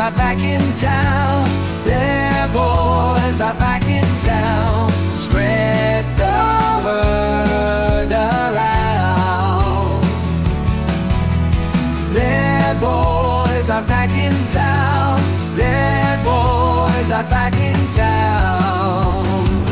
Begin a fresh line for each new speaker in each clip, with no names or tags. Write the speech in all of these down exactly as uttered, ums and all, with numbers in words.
are back in town. Lerboys are back in town. Spread the word around. Lerboys are back in town. Lerboys are back in town.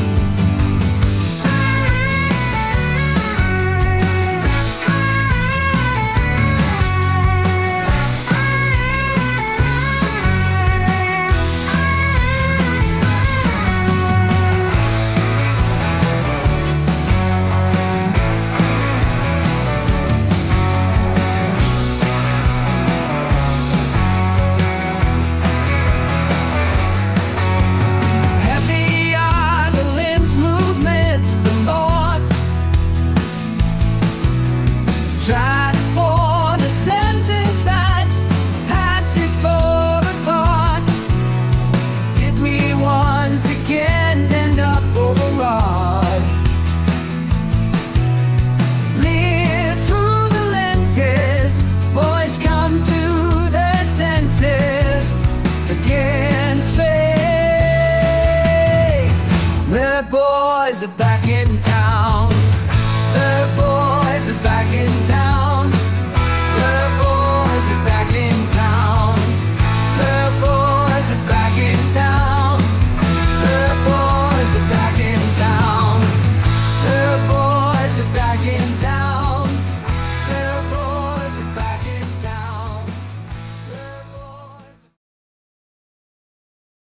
Try to form a sentence that has his forward thought. Did we once again end up overwrought? Leer through the lenses, boys come to their senses against faith. The boys are back in town.